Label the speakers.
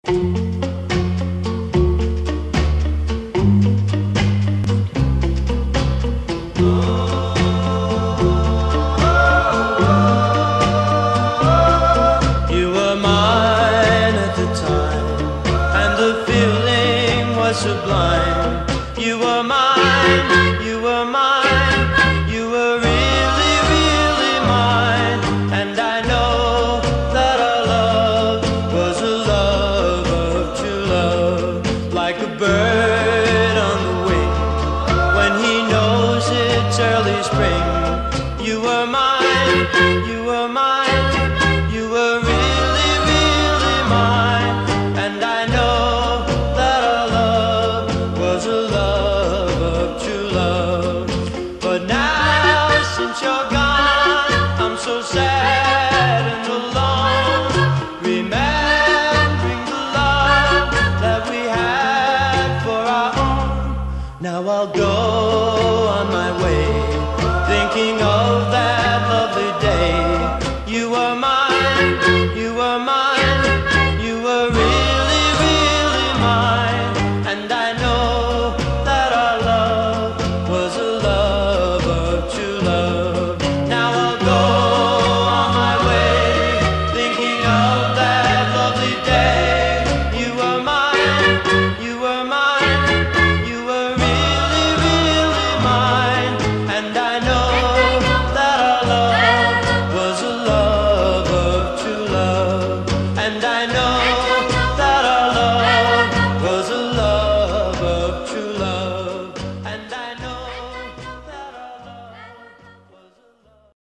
Speaker 1: You were mine at the time, and the feeling was sublime. You were mine, you were mine, you were really, really mine. And I know that our love was a love of true love, like a bird on the wing when he knows it's early spring. You were mine, you were mine, you were really, really mine. And I know that our love was a love of true love. But now since you're gone, I'm so sad and alone, remembering the love that we had for our own. Now I'll go on my way, thinking of that lovely day. You were mine, you were mine.